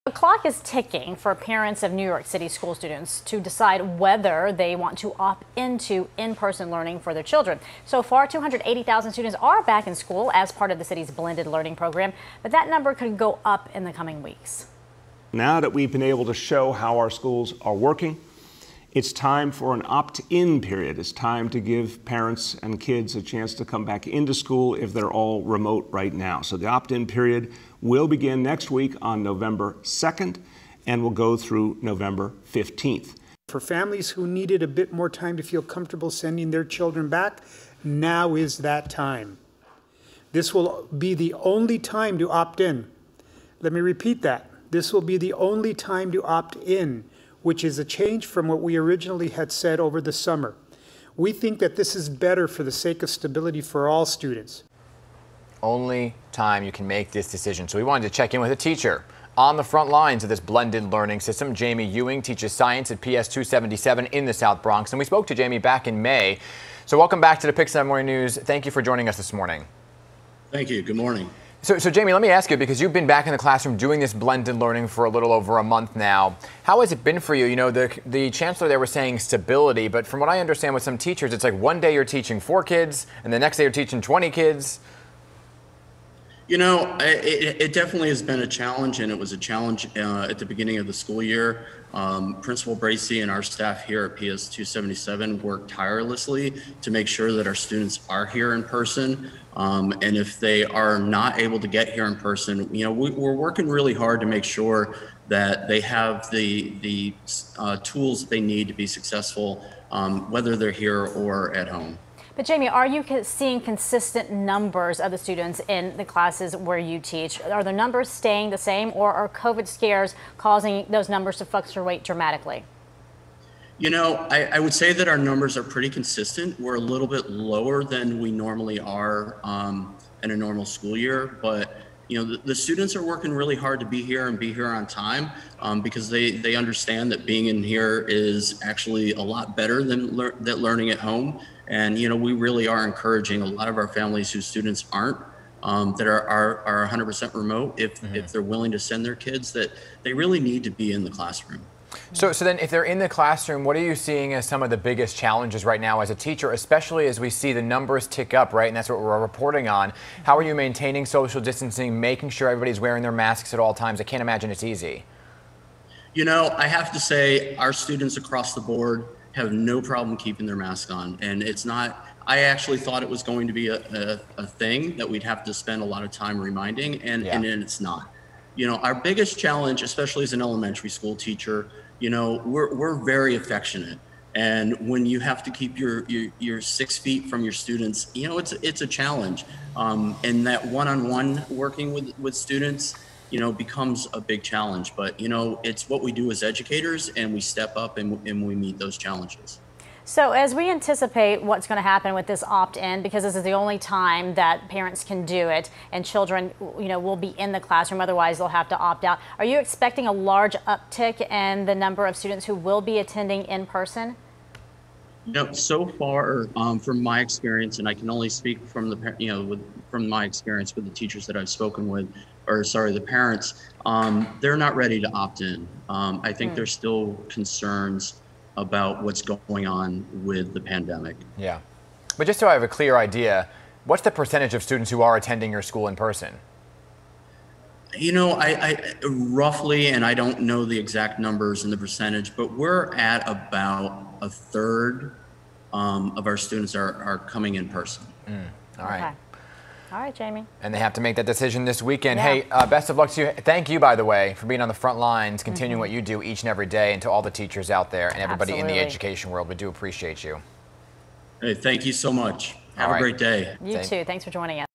The clock is ticking for parents of New York City school students to decide whether they want to opt into in-person learning for their children. So far, 280,000 students are back in school as part of the city's blended learning program, but that number could go up in the coming weeks. Now that we've been able to show how our schools are working, it's time for an opt-in period. It's time to give parents and kids a chance to come back into school if they're all remote right now. So the opt-in period will begin next week on November 2nd and will go through November 15th. For families who needed a bit more time to feel comfortable sending their children back, now is that time. This will be the only time to opt in. Let me repeat that. This will be the only time to opt in, which is a change from what we originally had said over the summer. We think that this is better for the sake of stability for all students. Only time you can make this decision. So we wanted to check in with a teacher on the front lines of this blended learning system. Jamie Ewing teaches science at PS 277 in the South Bronx, and we spoke to Jamie back in May. So welcome back to the Pix 7 Morning News. Thank you for joining us this morning. Thank you. Good morning. So Jamie, let me ask you, because you've been back in the classroom doing this blended learning for a little over a month now. How has it been for you? You know, the chancellor there was saying stability, but from what I understand with some teachers, it's like one day you're teaching 4 kids and the next day you're teaching 20 kids. You know, it definitely has been a challenge, and it was a challenge at the beginning of the school year. Principal Bracey and our staff here at PS 277 work tirelessly to make sure that our students are here in person. And if they are not able to get here in person, you know, we're working really hard to make sure that they have the tools they need to be successful, whether they're here or at home. But Jamie, are you seeing consistent numbers of the students in the classes where you teach? Are the numbers staying the same, or are COVID scares causing those numbers to fluctuate dramatically? You know, I would say that our numbers are pretty consistent. We're a little bit lower than we normally are in a normal school year, but you know, the students are working really hard to be here and be here on time because they understand that being in here is actually a lot better than learning at home. And, you know, we really are encouraging a lot of our families whose students aren't, that are 100% remote, if they're willing to send their kids, that they really need to be in the classroom. So then if they're in the classroom, what are you seeing as some of the biggest challenges right now as a teacher, especially as we see the numbers tick up, right? And that's what we're reporting on. How are you maintaining social distancing, making sure everybody's wearing their masks at all times? I can't imagine it's easy. You know, I have to say our students across the board have no problem keeping their mask on. And it's not, I actually thought it was going to be a thing that we'd have to spend a lot of time reminding, and it's not. You know, our biggest challenge, especially as an elementary school teacher, you know, we're very affectionate. And when you have to keep your 6 feet from your students, you know, it's a challenge. And that one-on-one working with students, you know, becomes a big challenge. But, you know, it's what we do as educators, and we step up and we meet those challenges. So as we anticipate what's going to happen with this opt-in, because this is the only time that parents can do it and children, you know, will be in the classroom, otherwise they'll have to opt out. Are you expecting a large uptick in the number of students who will be attending in person? You know, so far, from my experience, and I can only speak from from my experience with the teachers that I've spoken with, or sorry, the parents, they're not ready to opt in. I think there's still concerns about what's going on with the pandemic. Yeah. But just so I have a clear idea, what's the percentage of students who are attending your school in person? You know, I roughly, and I don't know the exact numbers and the percentage, but we're at about a third of our students are coming in person. All right. Okay. All right, Jamie. And they have to make that decision this weekend. Yeah. Hey, best of luck to you. Thank you, by the way, for being on the front lines, continuing what you do each and every day, and to all the teachers out there and everybody in the education world. We do appreciate you. Hey, thank you so much. Have a great day. You too. Thanks for joining us.